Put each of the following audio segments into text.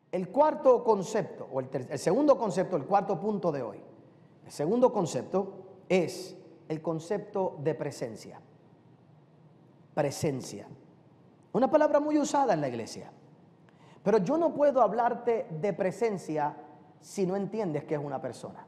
El cuarto concepto, o el segundo concepto, el cuarto punto de hoy. El segundo concepto es el concepto de presencia. Presencia. Una palabra muy usada en la iglesia. Pero yo no puedo hablarte de presencia si no entiendes que es una persona.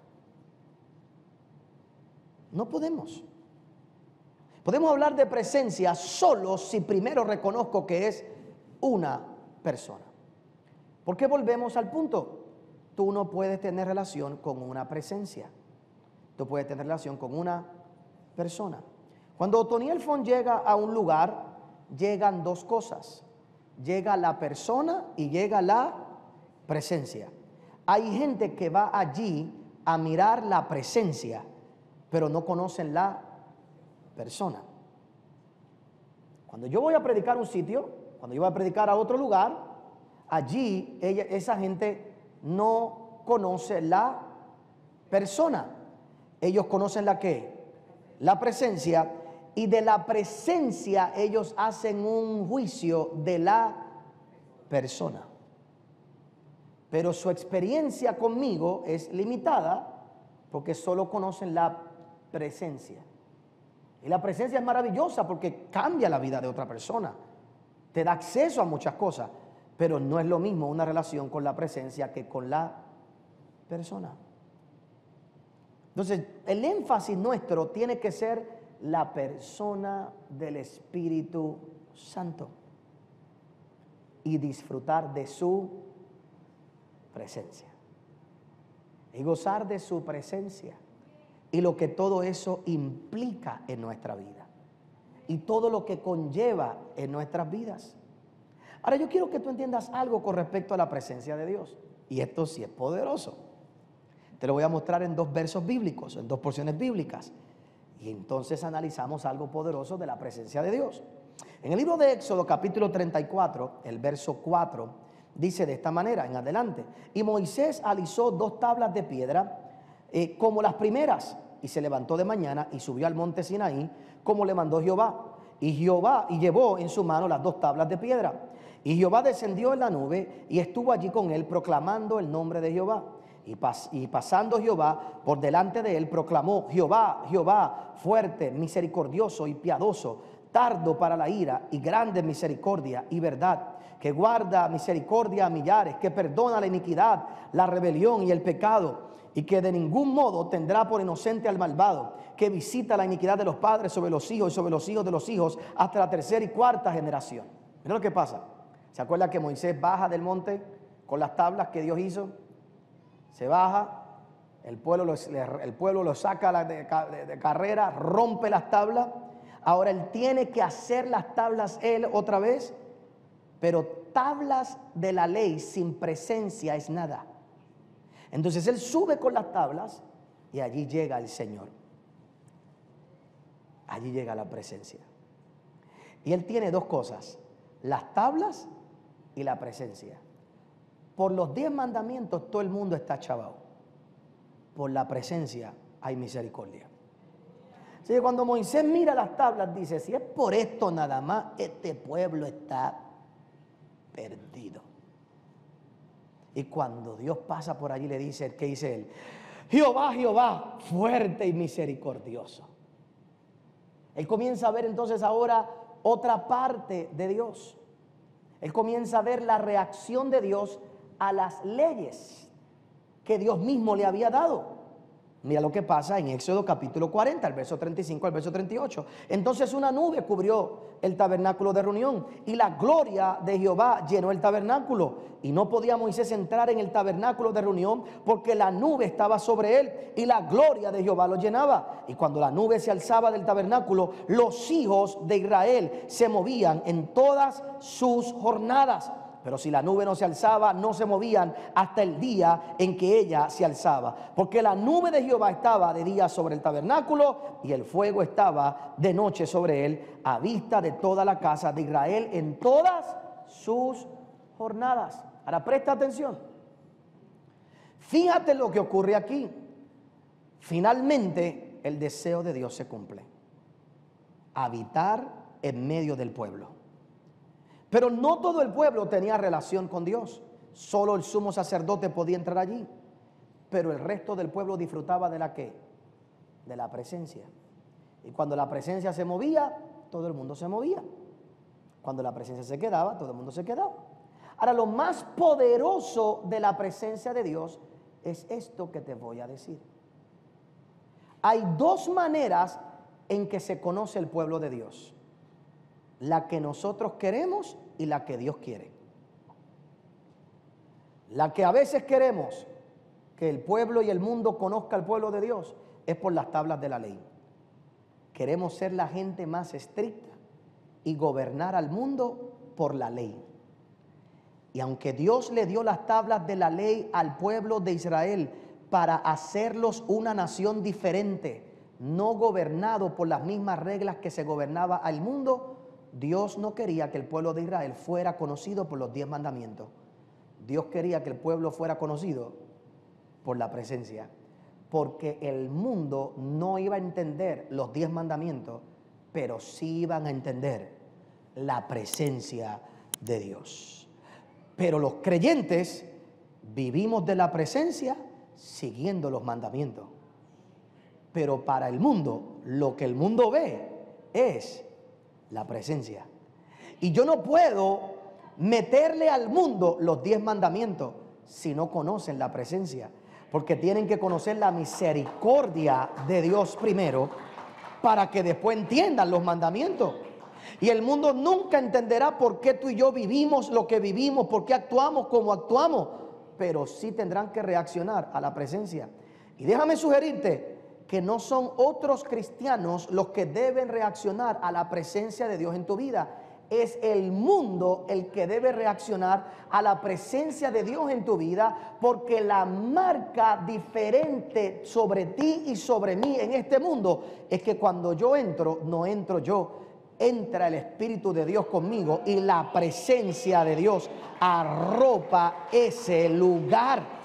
No podemos. Podemos hablar de presencia solo si primero reconozco que es una persona. ¿Por qué volvemos al punto? Tú no puedes tener relación con una presencia. Tú puedes tener relación con una persona. Cuando Otoniel Font llega a un lugar, llegan dos cosas. Llega la persona y llega la presencia. Hay gente que va allí a mirar la presencia, pero no conocen la persona. Cuando yo voy a predicar un sitio, cuando yo voy a predicar a otro lugar, allí esa gente no conoce la persona. Ellos conocen la ¿qué? La presencia. Y de la presencia ellos hacen un juicio de la persona. Pero su experiencia conmigo es limitada porque solo conocen la presencia. Y la presencia es maravillosa porque cambia la vida de otra persona. Te da acceso a muchas cosas. Pero no es lo mismo una relación con la presencia que con la persona. Entonces, el énfasis nuestro tiene que ser la persona del Espíritu Santo y disfrutar de su presencia y gozar de su presencia y lo que todo eso implica en nuestra vida y todo lo que conlleva en nuestras vidas. Ahora yo quiero que tú entiendas algo con respecto a la presencia de Dios, y esto sí es poderoso. Te lo voy a mostrar en dos versos bíblicos, en dos porciones bíblicas. Y entonces analizamos algo poderoso de la presencia de Dios. En el libro de Éxodo capítulo 34, el verso 4, dice de esta manera en adelante: y Moisés alisó 2 tablas de piedra como las primeras, y se levantó de mañana y subió al monte Sinaí como le mandó Jehová. Y llevó en su mano las 2 tablas de piedra. Y Jehová descendió en la nube y estuvo allí con él proclamando el nombre de Jehová. Y pasando Jehová por delante de él, proclamó: Jehová, Jehová, fuerte, misericordioso y piadoso, tardo para la ira y grande misericordia y verdad, que guarda misericordia a millares, que perdona la iniquidad, la rebelión y el pecado, y que de ningún modo tendrá por inocente al malvado, que visita la iniquidad de los padres sobre los hijos y sobre los hijos de los hijos hasta la 3ª y 4ª generación. Mira lo que pasa. ¿Se acuerda que Moisés baja del monte con las tablas que Dios hizo? Se baja, el pueblo lo saca de carrera, rompe las tablas. Ahora él tiene que hacer las tablas él otra vez, pero tablas de la ley sin presencia es nada. Entonces él sube con las tablas y allí llega el Señor. Allí llega la presencia. Y él tiene 2 cosas: las tablas y la presencia. Por los 10 mandamientos todo el mundo está chavado. Por la presencia hay misericordia. Así que cuando Moisés mira las tablas dice: si es por esto nada más, este pueblo está perdido. Y cuando Dios pasa por allí le dice, ¿qué dice él? Jehová, Jehová, fuerte y misericordioso. Él comienza a ver entonces ahora otra parte de Dios. Él comienza a ver la reacción de Dios a las leyes que Dios mismo le había dado. Mira lo que pasa en Éxodo capítulo 40, el verso 35 al verso 38. Entonces una nube cubrió el tabernáculo de reunión y la gloria de Jehová llenó el tabernáculo. Y no podía Moisés entrar en el tabernáculo de reunión porque la nube estaba sobre él y la gloria de Jehová lo llenaba. Y cuando la nube se alzaba del tabernáculo, los hijos de Israel se movían en todas sus jornadas. Pero si la nube no se alzaba, no se movían hasta el día en que ella se alzaba. Porque la nube de Jehová estaba de día sobre el tabernáculo y el fuego estaba de noche sobre él, a vista de toda la casa de Israel en todas sus jornadas. Ahora presta atención. Fíjate lo que ocurre aquí. Finalmente el deseo de Dios se cumple: habitar en medio del pueblo. Pero no todo el pueblo tenía relación con Dios. Solo el sumo sacerdote podía entrar allí, pero el resto del pueblo disfrutaba de la ¿qué? De la presencia. Y cuando la presencia se movía, todo el mundo se movía. Cuando la presencia se quedaba, todo el mundo se quedaba. Ahora, lo más poderoso de la presencia de Dios es esto que te voy a decir. Hay dos maneras en que se conoce el pueblo de Dios: la que nosotros queremos y la que Dios quiere. La que a veces queremos que el pueblo y el mundo conozca al pueblo de Dios es por las tablas de la ley. Queremos ser la gente más estricta y gobernar al mundo por la ley. Y aunque Dios le dio las tablas de la ley al pueblo de Israel para hacerlos una nación diferente, no gobernado por las mismas reglas que se gobernaba al mundo, Dios no quería que el pueblo de Israel fuera conocido por los 10 mandamientos. Dios quería que el pueblo fuera conocido por la presencia, porque el mundo no iba a entender los 10 mandamientos, pero sí iban a entender la presencia de Dios. Pero los creyentes vivimos de la presencia siguiendo los mandamientos. Pero para el mundo, lo que el mundo ve es la presencia. Y yo no puedo meterle al mundo los 10 mandamientos si no conocen la presencia, porque tienen que conocer la misericordia de Dios primero para que después entiendan los mandamientos. Y el mundo nunca entenderá por qué tú y yo vivimos lo que vivimos, por qué actuamos como actuamos, pero sí tendrán que reaccionar a la presencia. Y déjame sugerirte que no son otros cristianos los que deben reaccionar a la presencia de Dios en tu vida. Es el mundo el que debe reaccionar a la presencia de Dios en tu vida, porque la marca diferente sobre ti y sobre mí en este mundo es que cuando yo entro, no entro yo, entra el Espíritu de Dios conmigo y la presencia de Dios arropa ese lugar.